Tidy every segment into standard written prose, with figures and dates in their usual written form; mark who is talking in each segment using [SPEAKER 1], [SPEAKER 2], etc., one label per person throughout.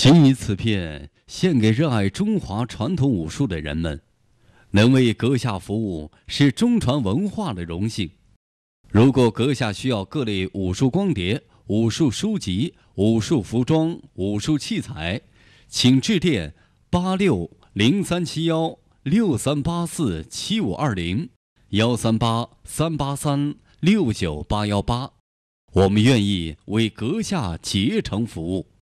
[SPEAKER 1] 谨以此片献给热爱中华传统武术的人们，能为阁下服务是中传文化的荣幸。如果阁下需要各类武术光碟、武术书籍、武术服装、武术器材，请致电8603847520，138-383-69818，我们愿意为阁下竭诚服务。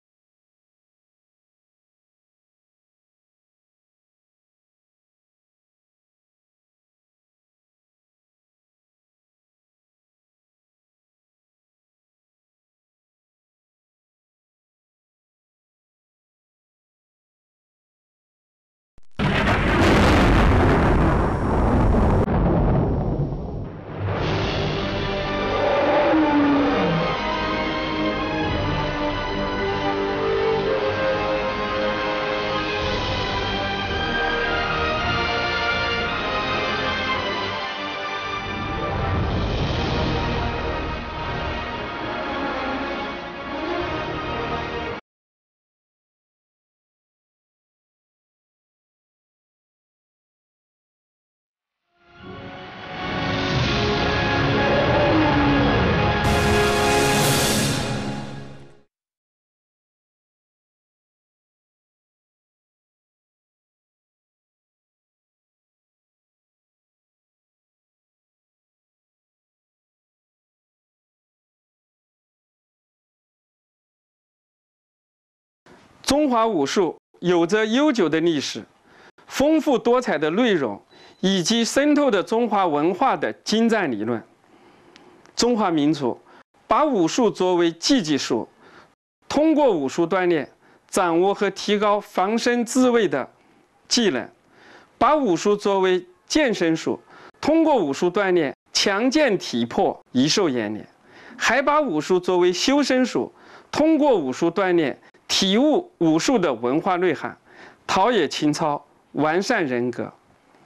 [SPEAKER 2] 中华武术有着悠久的历史、丰富多彩的内容，以及渗透的中华文化的精湛理论。中华民族把武术作为技技术，通过武术锻炼，掌握和提高防身自卫的技能；把武术作为健身术，通过武术锻炼强健体魄，益寿延年；还把武术作为修身术，通过武术锻炼体悟武术的文化内涵，陶冶情操，完善人格。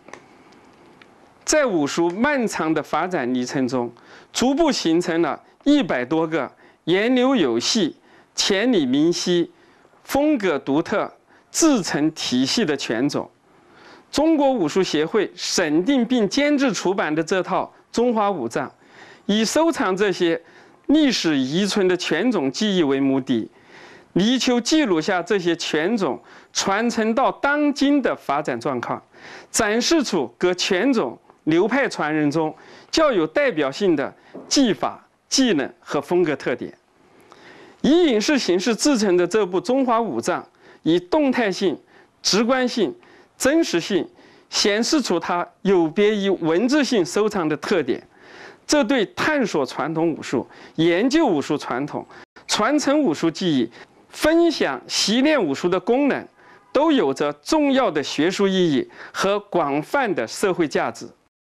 [SPEAKER 2] 在武术漫长的发展历程中，逐步形成了100多个源流有系、潜力明晰、风格独特、自成体系的拳种。中国武术协会审定并监制出版的这套《中华武藏》，以收藏这些历史遗存的拳种技艺为目的，力求记录下这些拳种传承到当今的发展状况，展示出各拳种流派传人中较有代表性的技法、技能和风格特点。以影视形式制成的这部《中华武藏》，以动态性、直观性、真实性显示出它有别于文字性收藏的特点。这对探索传统武术、研究武术传统、传承武术技艺、分享习练武术的功能，都有着重要的学术意义和广泛的社会价值。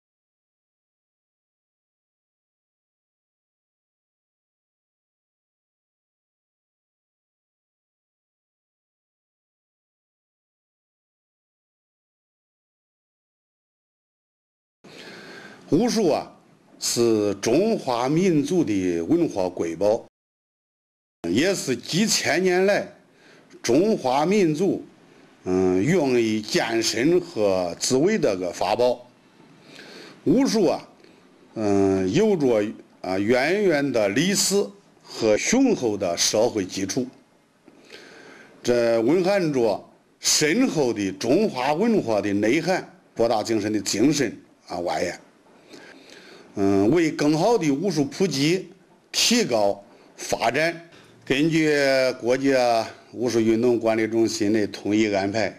[SPEAKER 3] 武术啊，是中华民族的文化瑰宝，也是几千年来中华民族用于健身和自卫的个法宝。武术啊，有着渊源的历史和雄厚的社会基础，这蕴含着深厚的中华文化的内涵，博大精深的精神外延。为更好的武术普及、提高发展，根据国家武术运动管理中心的统一安排，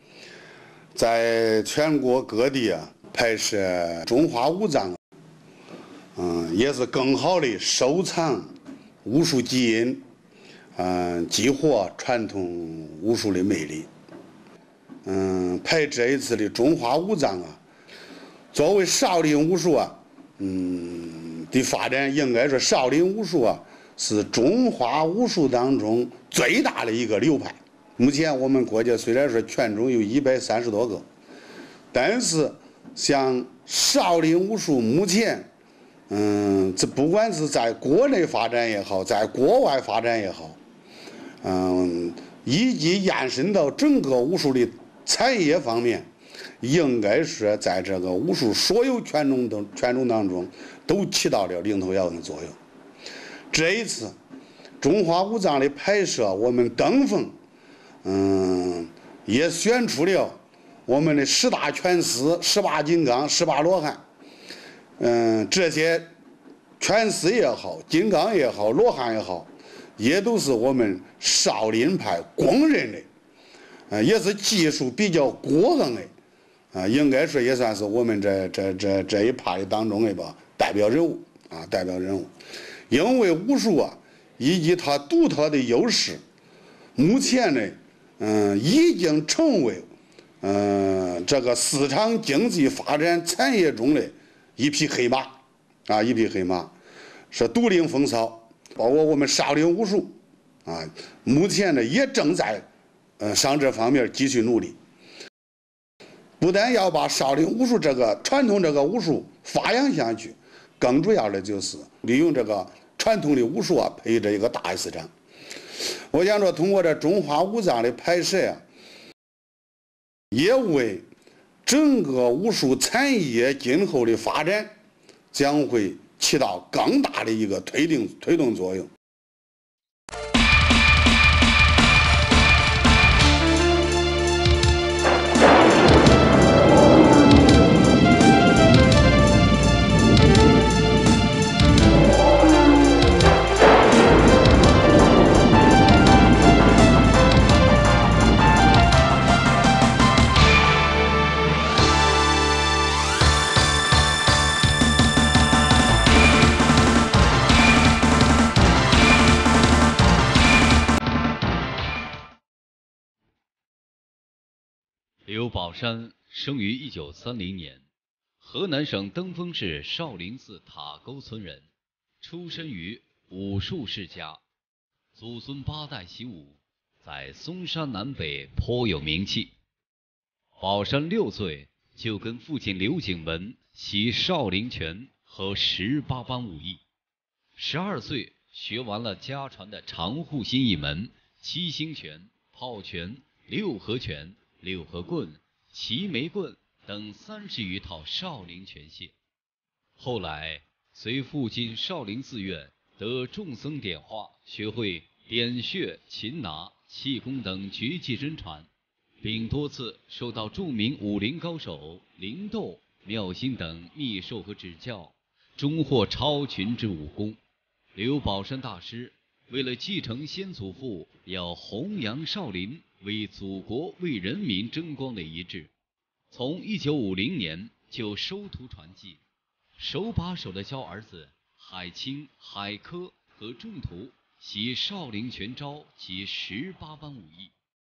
[SPEAKER 3] 在全国各地拍摄中华武藏，也是更好的收藏武术基因，激活传统武术的魅力。拍这一次的中华武藏作为少林武术的发展，应该说少林武术是中华武术当中最大的一个流派。目前我们国家虽然说拳种有130多个，但是像少林武术目前，这不管是在国内发展也好，在国外发展也好， 以及延伸到整个武术的产业方面，应该说在这个武术所有权种当中都起到了领头羊的作用。这一次中华武藏的拍摄，我们登峰，也选出了我们的10大拳师、18金刚、18罗汉。这些拳师也好，金刚也好，罗汉也好，也都是我们少林派公认的，也是技术比较过硬的，应该说也算是我们这一派当中的吧代表人物。因为武术以及它独特的优势，目前呢，已经成为这个市场经济发展产业中的一匹黑马，是独领风骚。包括我们少林武术，目前呢也正在向这方面继续努力。不但要把少林武术这个传统这个武术发扬下去，更主要的就是利用这个传统的武术配这一个大市场。我想说，通过这中华武藏的拍摄也为整个武术产业今后的发展将会起到更大的一个推动作用。
[SPEAKER 1] 刘宝山生于1930年，河南省登封市少林寺塔沟村人，出身于武术世家，祖孙8代习武，在嵩山南北颇有名气。宝山6岁就跟父亲刘景文习少林拳和18般武艺，12岁学完了家传的长护心一门、七星拳、炮拳、六合拳、六合棍、齐眉棍等30余套少林拳械。后来随父亲少林寺院得众僧点化，学会点穴、擒拿、气功等绝技真传，并多次受到著名武林高手灵斗、妙心等秘授和指教，终获超群之武功。刘宝山大师为了继承先祖父要弘扬少林、为祖国为人民争光的遗志，从1950年就收徒传技，手把手地教儿子海清、海科和众徒习少林拳招及18般武艺。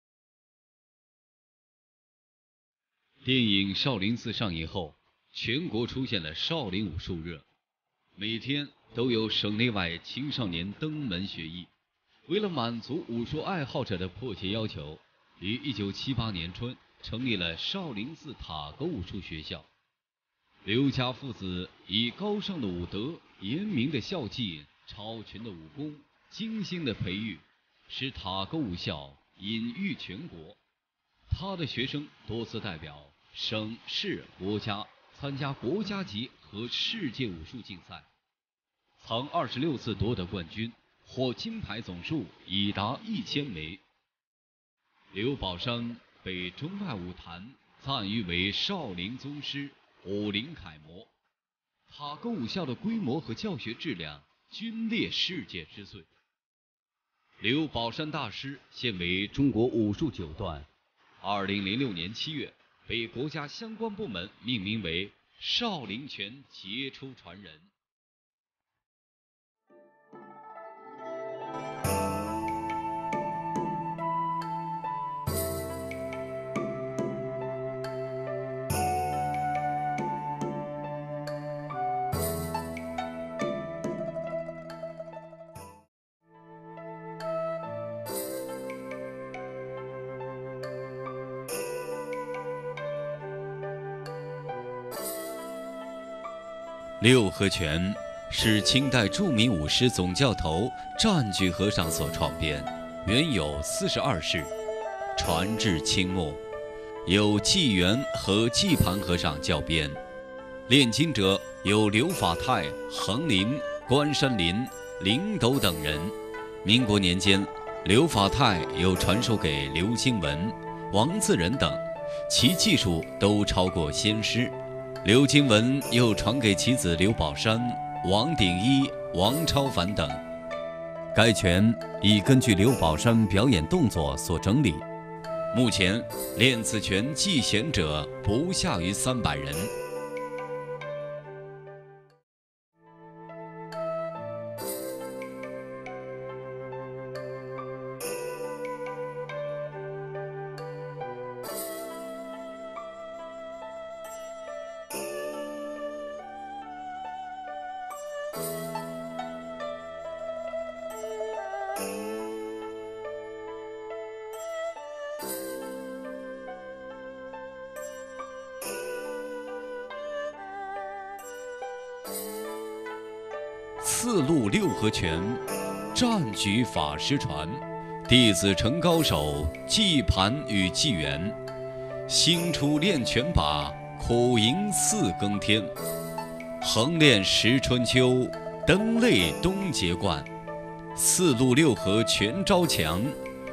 [SPEAKER 1] 电影《少林寺》上映后，全国出现了少林武术热，每天都有省内外青少年登门学艺。为了满足武术爱好者的迫切要求，于1978年春成立了少林寺塔沟武术学校。刘家父子以高尚的武德、严明的校纪、超群的武功、精心的培育，使塔沟武校隐喻全国。他的学生多次代表省市国家参加国家级和世界武术竞赛，曾26次夺得冠军，获金牌总数已达1000枚。刘宝山被中外武坛赞誉为少林宗师、武林楷模，塔沟武校的规模和教学质量均列世界之最。刘宝山大师现为中国武术9段，2006年7月被国家相关部门命名为少林拳杰出传人。六合拳是清代著名武师总教头占据和尚所创编， 原有42式，传至清末，由纪元和纪盘和尚校编。炼金者有刘法泰、恒林、关山林、林斗等人。民国年间，刘法泰又传授给刘经文、王自仁等，其技术都超过先师。刘经文又传给其子刘宝山、王鼎一、王超凡等。该拳已根据刘宝山表演动作所整理。目前练此拳技娴者不下于300人。4路6合拳，战举法师传，弟子成高手，纪盘与纪元。兴出练拳法，苦营4更天。横练10春秋，登类冬节冠。4路6合拳招强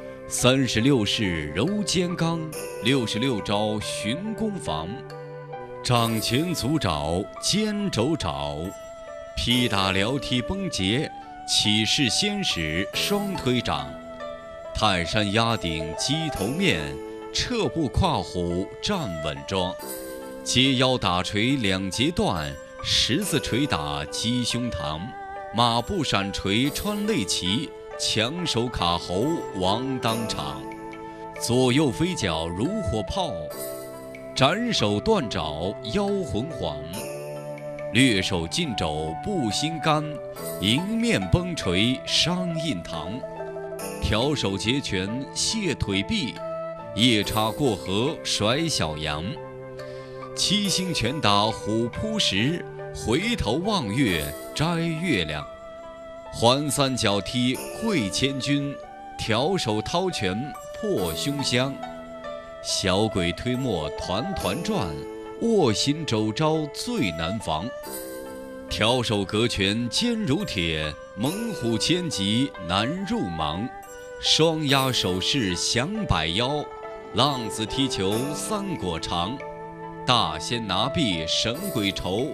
[SPEAKER 1] ，36式柔肩刚，66招寻攻防。掌拳足爪，肩肘爪。劈打撩踢崩结，起势先使双推掌，泰山压顶鸡头面，撤步跨虎站稳桩，接腰打锤2截断，十字锤打击胸膛，马步闪锤穿肋旗，强手卡喉亡当场，左右飞脚如火炮，斩手断爪腰魂晃。略手进肘不心肝，迎面崩锤伤印堂。挑手截拳卸腿臂，夜叉过河甩小羊。七星拳打虎扑石，回头望月摘月亮。环三角踢会千军，挑手掏拳破胸腔。小鬼推磨团团转，卧薪肘招最难防。挑手隔拳坚如铁，猛虎牵棘难入盲。双压手势响百腰，浪子踢球3果长。大仙拿臂神鬼愁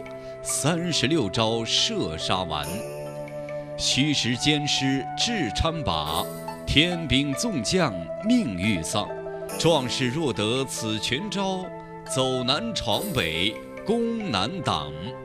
[SPEAKER 1] ，36招射杀完。虚实兼施智参把，天兵纵将命欲丧。壮士若得此拳招，走南闯北攻难挡。